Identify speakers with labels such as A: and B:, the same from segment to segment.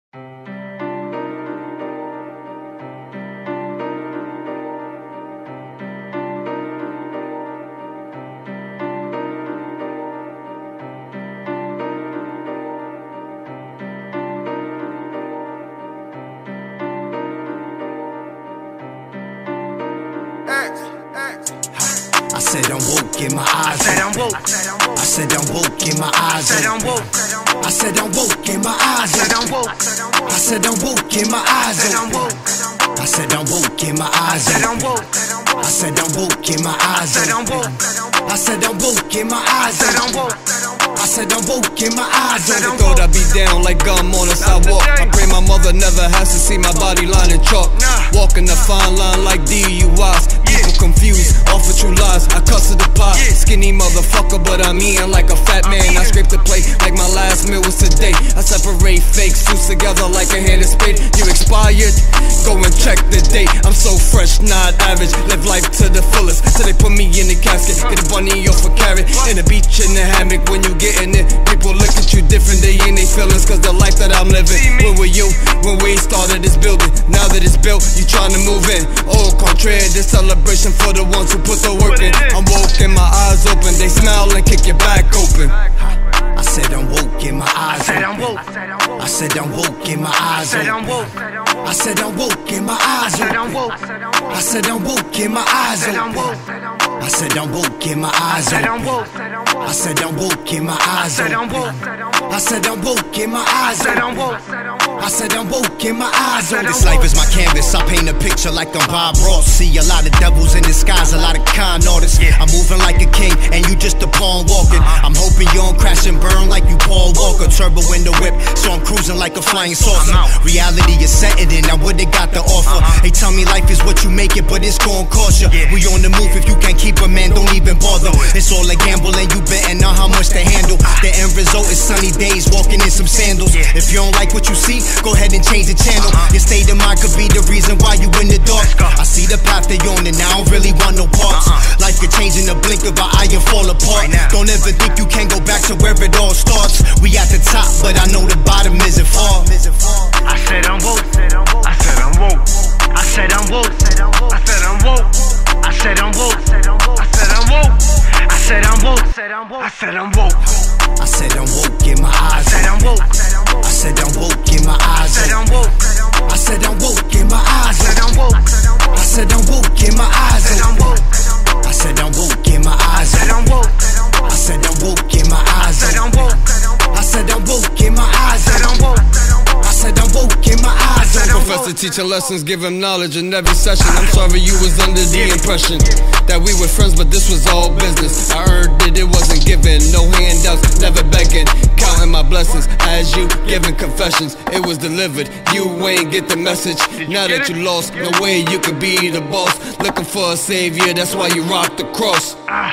A: I said I'm woke in my eyes. I said I'm woke in my eyes. I said I'm woke in my eyes. I said I'm woke in my eyes. I said I'm woke in my eyes. I said I'm woke in my eyes. I said I'm woke in my eyes. I said I'm woke in my eyes.
B: They thought I'd be down like gum on the sidewalk. I pray my mother never has to see my body line in chalk. Walking the fine line like DUIs. People confused, off with true lies. I cuss to the pot, skinny motherfucker, but I'm eating like a fat man. I scrape the plate like my last meal was today. I separate fake suits together like a hand of spade. You expired? Go and check the date. I'm so fresh, not average. Live life to the fullest till they put me in the casket. Get a bunny off a carrot in the beach in the hammock. When you getting it, people look at you different. They ain't they feelings cause the life that I'm living. Where were you when we started this building? Now that it's built, you trying to move in. Au contraire, this celebration for the ones who put the work in. I'm woke and my eyes open. They smile and kick your back open.
A: I said I'm woke in my eyes. I said I'm woke in my eyes. I said I'm woke in my eyes. I said I'm woke in my eyes. I said I'm woke in my eyes. I said I'm woke in my eyes. I said I'm woke in my eyes. I said I'm woke in my eyes. This life is my canvas. I paint a picture like I'm Bob Ross. See a lot of devils in disguise, a lot of con artists. I'm moving like a king and you just a pawn walking. I'm hoping you don't crash and burn like you Paul Walker. Turbo in the whip, so I'm cruising like a flying saucer. Reality is setting in, I would've got the offer. They tell me life is what you make it, but it's gon' cost you. We on the move, if you can't keep a man, don't even bother. It's all a gamble and you betting on how much to handle. The end result is sunny days, walking in some sandals. If you don't like what you see, go ahead and change the channel. Your state of mind could be the reason why you in the dark. I see the path they on and I don't really want no parts. Life could change in the blink of an eye and fall apart. Don't ever think you can go back to where it all starts. We at the top, but I know the bottom isn't far.
C: I said I'm woke. I said I'm woke. I said I'm woke. I said I'm woke. I said I'm woke. I said I'm woke. I said I'm woke. I said I'm woke.
A: I said I'm woke in my eyes.
C: I said I'm woke.
A: I said I'm woke in my eyes.
C: I said I'm woke.
A: I said I'm woke in my eyes.
C: I said I'm woke.
A: I said I'm woke in my eyes.
C: I said I'm woke.
A: I said I'm woke in my eyes.
C: I said I'm woke.
A: I said I'm woke in my eyes.
C: I said I'm woke.
A: I said I'm woke in my eyes.
C: I said I'm woke.
A: I said I'm woke in my eyes.
B: Professor teaching lessons, giving knowledge in every session. I'm sorry you was under the impression that we were friends, but this was all business. I earned it, it wasn't given. No handouts, never begging. Counting my blessings as you giving confessions. It was delivered, you ain't get the message. Now that you lost, no way you could be the boss. Looking for a savior, that's why you rock the cross.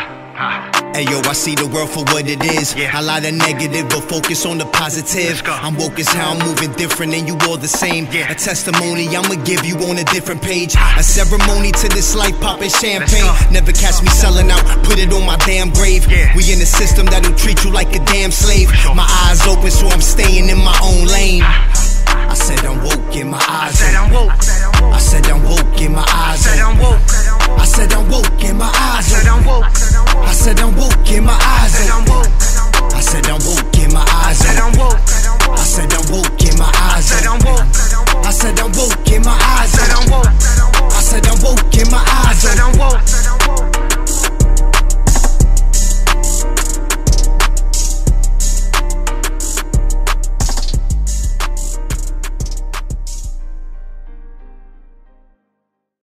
A: Hey yo, I see the world for what it is. A lot of negative, but focus on the positive. I'm woke as how I'm moving different and you all the same. A testimony I'ma give you on a different page. A ceremony to this life, popping champagne. Never catch me selling out, put it on my damn grave. We in a system that'll treat you like a damn slave. My eyes open, so I'm staying in my own lane.